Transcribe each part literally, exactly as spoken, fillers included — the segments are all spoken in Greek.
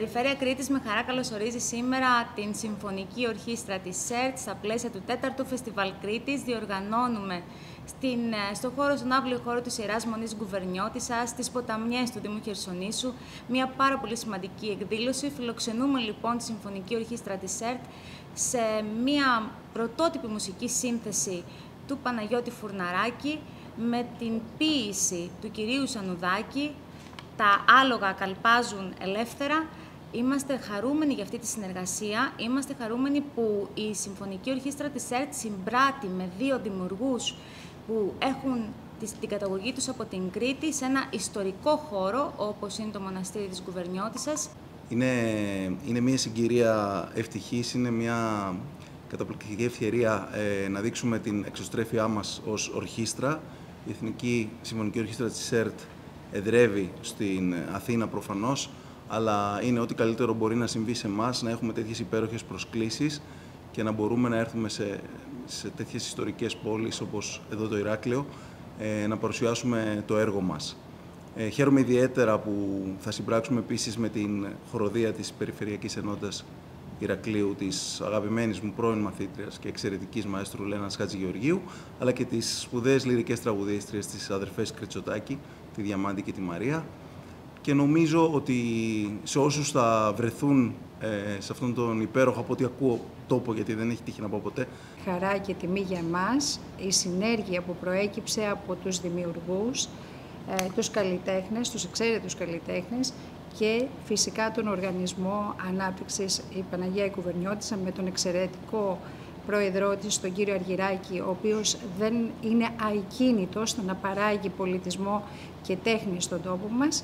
Περιφέρεια Κρήτης με χαρά καλωσορίζει σήμερα την Συμφωνική Ορχήστρα της ΣΕΡΤ στα πλαίσια του τέταρτου Φεστιβάλ Κρήτης. Διοργανώνουμε στην, στο χώρο, στον αύλιο χώρο της Ιεράς Μονής Γκουβερνιώτισσας, στις ποταμιές του Δήμου Χερσονήσου, μια πάρα πολύ σημαντική εκδήλωση. Φιλοξενούμε λοιπόν τη Συμφωνική Ορχήστρα της ΣΕΡΤ σε μια πρωτότυπη μουσική σύνθεση του Παναγιώτη Φουρναράκη με την ποίηση του κυρίου Σανουδάκη. Τα άλογα καλπάζουν ελεύθερα. Είμαστε χαρούμενοι για αυτή τη συνεργασία. Είμαστε χαρούμενοι που η Συμφωνική Ορχήστρα της ΣΕΡΤ συμπράττει με δύο δημιουργούς που έχουν την καταγωγή τους από την Κρήτη σε ένα ιστορικό χώρο όπως είναι το μοναστήρι της Γκουβερνιώτισσας. Είναι, είναι μια συγκυρία ευτυχής, είναι μια καταπληκτική ευκαιρία ε, να δείξουμε την εξωστρέφειά μας ως ορχήστρα. Η Εθνική Συμφωνική Ορχήστρα της ΣΕΡΤ εδρεύει στην Αθήνα προφανώς, αλλά είναι ό,τι καλύτερο μπορεί να συμβεί σε εμάς, να έχουμε τέτοιες υπέροχες προσκλήσεις και να μπορούμε να έρθουμε σε, σε τέτοιες ιστορικές πόλεις όπως εδώ το Ηράκλειο, ε, να παρουσιάσουμε το έργο μας. Ε, χαίρομαι ιδιαίτερα που θα συμπράξουμε επίσης με την χοροδία της Περιφερειακής Ενότητας Ηρακλείου, της αγαπημένης μου πρώην μαθήτριας και εξαιρετικής μαέστρου Λένας Χατζηγεωργίου, αλλά και τις σπουδαίες λυρικές τραγουδίστριες της αδερφές Κριτσοτάκη, τη Διαμάντη και τη Μαρία. Και νομίζω ότι σε όσους θα βρεθούν ε, σε αυτόν τον υπέροχο, από ό,τι ακούω, τόπο, γιατί δεν έχει τύχει να πάω ποτέ. Χαρά και τιμή για εμάς η συνέργεια που προέκυψε από τους δημιουργούς, ε, τους καλλιτέχνες, τους εξαίρετους καλλιτέχνες και φυσικά τον Οργανισμό Ανάπτυξης η Παναγία Γκουβερνιώτισσα με τον εξαιρετικό πρόεδρό της, τον κύριο Αργυράκη, ο οποίος δεν είναι αικίνητος στο να παράγει πολιτισμό και τέχνη στον τόπο μας,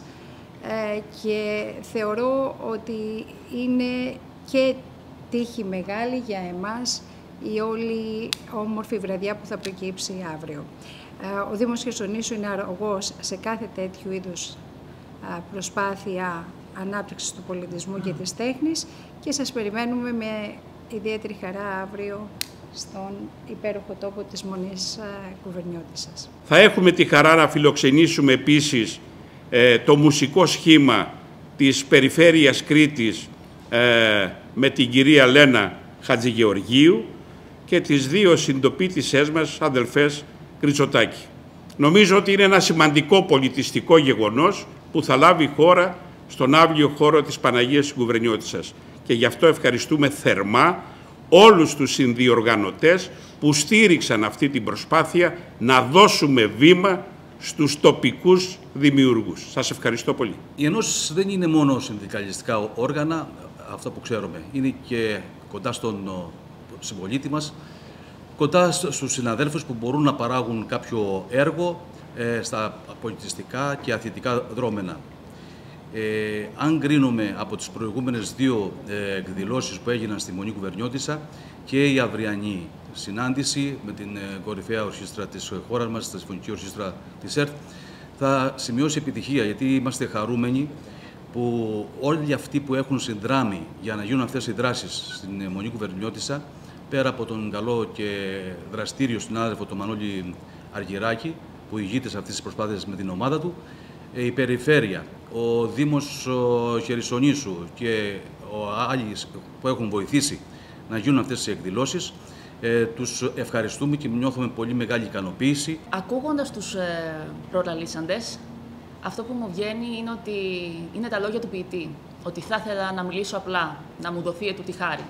ε, και θεωρώ ότι είναι και τύχη μεγάλη για εμάς η όλη όμορφη βραδιά που θα προκύψει αύριο. Ε, ο Δήμος Χερσονήσου είναι αρρωγός σε κάθε τέτοιου είδους προσπάθεια ανάπτυξης του πολιτισμού και της τέχνης και σας περιμένουμε με ιδιαίτερη χαρά αύριο στον υπέροχο τόπο της Μονής Γκουβερνιώτισσας. Θα έχουμε τη χαρά να φιλοξενήσουμε επίσης ε, το μουσικό σχήμα της Περιφέρειας Κρήτης ε, με την κυρία Λένα Χατζηγεωργίου και τις δύο συντοπίτισσές μας αδελφές Κριτσοτάκη. Νομίζω ότι είναι ένα σημαντικό πολιτιστικό γεγονός που θα λάβει η χώρα στον αύλιο χώρο της Παναγίας Γκουβερνιώτισσας. Και γι' αυτό ευχαριστούμε θερμά όλους τους συνδιοργανωτές που στήριξαν αυτή την προσπάθεια να δώσουμε βήμα στους τοπικούς δημιουργούς. Σας ευχαριστώ πολύ. Οι ενώσεις δεν είναι μόνο συνδικαλιστικά όργανα, αυτό που ξέρουμε. Είναι και κοντά στον συμπολίτη μας, κοντά στους συναδέλφους που μπορούν να παράγουν κάποιο έργο ε, στα πολιτιστικά και αθλητικά δρόμενα. Ε, αν κρίνουμε από τις προηγούμενες δύο ε, εκδηλώσεις που έγιναν στη Μονή Γκουβερνιώτισσα και η αυριανή συνάντηση με την ε, κορυφαία ορχήστρα της χώρας μας, τη Συμφωνική Ορχήστρα της ΣΕΡΤ, θα σημειώσει επιτυχία, γιατί είμαστε χαρούμενοι που όλοι αυτοί που έχουν συνδράμει για να γίνουν αυτές οι δράσεις στην ε, Μονή Γκουβερνιώτισσα, πέρα από τον καλό και δραστήριο συνάδελφο τον Μανώλη Αργυράκη, που ηγείται σε αυτές τις προσπάθειες με την ομάδα του, η Περιφέρεια, ο Δήμος Χερσονήσου και άλλοι που έχουν βοηθήσει να γίνουν αυτές τις εκδηλώσεις, ε, τους ευχαριστούμε και νιώθουμε πολύ μεγάλη ικανοποίηση. Ακούγοντας τους ε, προλαλήσαντες, αυτό που μου βγαίνει είναι ότι είναι τα λόγια του ποιητή, ότι θα ήθελα να μιλήσω απλά, να μου δοθεί ετούτη χάρη.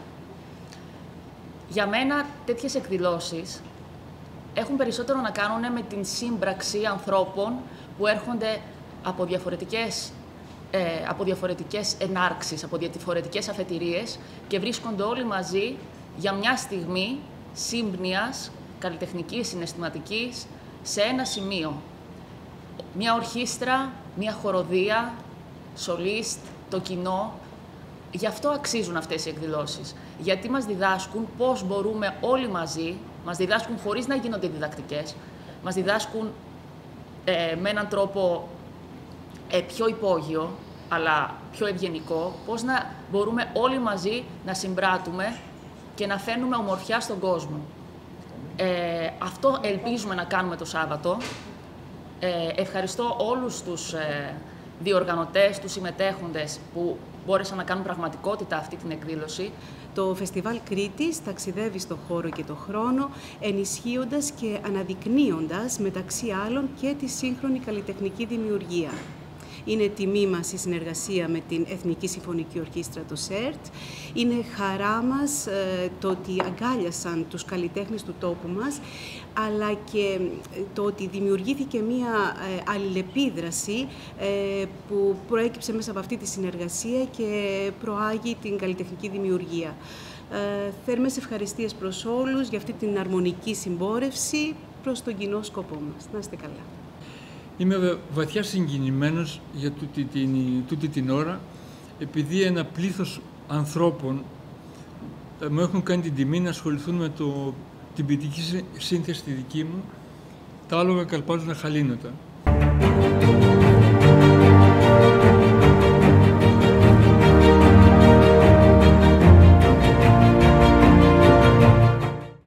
Για μένα τέτοιες εκδηλώσεις έχουν περισσότερο να κάνουν με την σύμπραξη ανθρώπων που έρχονται από διαφορετικές, ε, από διαφορετικές ενάρξεις, από διαφορετικές αφετηρίες και βρίσκονται όλοι μαζί για μια στιγμή σύμπνοιας, καλλιτεχνικής, συναισθηματικής, σε ένα σημείο. Μια ορχήστρα, μια χοροδία, σολίστ, το κοινό. Γι' αυτό αξίζουν αυτές οι εκδηλώσεις. Γιατί μας διδάσκουν πώς μπορούμε όλοι μαζί, μας διδάσκουν χωρίς να γίνονται διδακτικές, μας διδάσκουν ε, με έναν τρόπο ε, πιο υπόγειο, αλλά πιο ευγενικό, πώς να μπορούμε όλοι μαζί να συμπράττουμε και να φέρνουμε ομορφιά στον κόσμο. Ε, αυτό ελπίζουμε να κάνουμε το Σάββατο. Ε, ευχαριστώ όλους τους ε, διοργανωτές, τους συμμετέχοντες που μπόρεσαν να κάνουν πραγματικότητα αυτή την εκδήλωση. Το Φεστιβάλ Κρήτης ταξιδεύει στο χώρο και το χρόνο, ενισχύοντας και αναδεικνύοντας μεταξύ άλλων και τη σύγχρονη καλλιτεχνική δημιουργία. Είναι τιμή μας η συνεργασία με την Εθνική Συμφωνική Ορχήστρα, το ΣΕΡΤ. Είναι χαρά μας ε, το ότι αγκάλιασαν τους καλλιτέχνες του τόπου μας, αλλά και το ότι δημιουργήθηκε μία ε, αλληλεπίδραση ε, που προέκυψε μέσα από αυτή τη συνεργασία και προάγει την καλλιτεχνική δημιουργία. Ε, θερμές ευχαριστίες προς όλους για αυτή την αρμονική συμπόρευση προς τον κοινό σκοπό μας. Να είστε καλά. Είμαι βαθιά συγκινημένος για τούτη την, τούτη την ώρα, επειδή ένα πλήθος ανθρώπων μου έχουν κάνει την τιμή να ασχοληθούν με το, την ποιητική σύνθεση τη δική μου, τα άλογα καλπάζουν αχαλήνωτα.